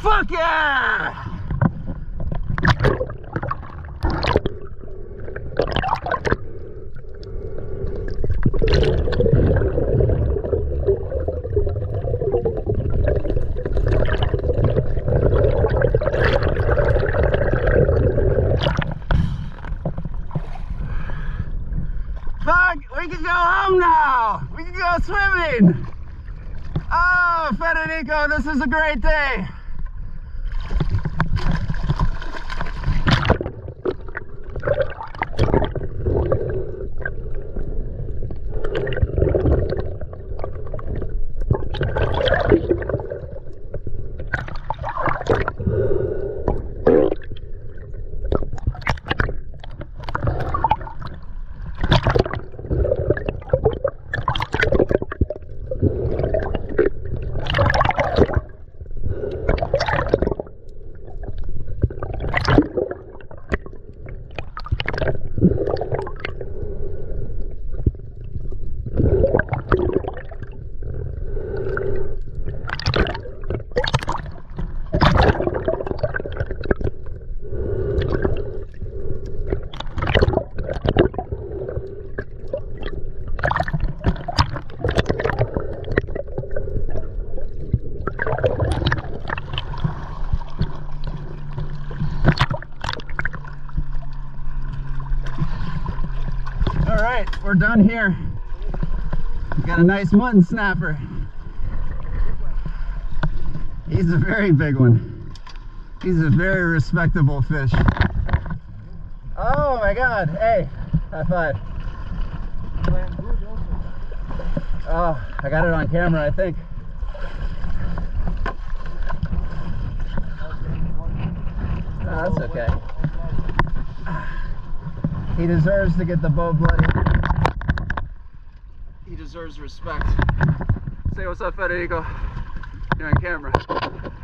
Fuck yeah! Fuck, we can go home now. We can go swimming. Oh, Federico, this is a great day. Alright, we're done here. We got a nice mutton snapper. He's a very big one. He's a very respectable fish. Oh my god, hey, high five. Oh, I got it on camera, I think. Oh, that's okay. He deserves to get the bow bloody. He deserves respect. Say what's up, Federico. You're on camera.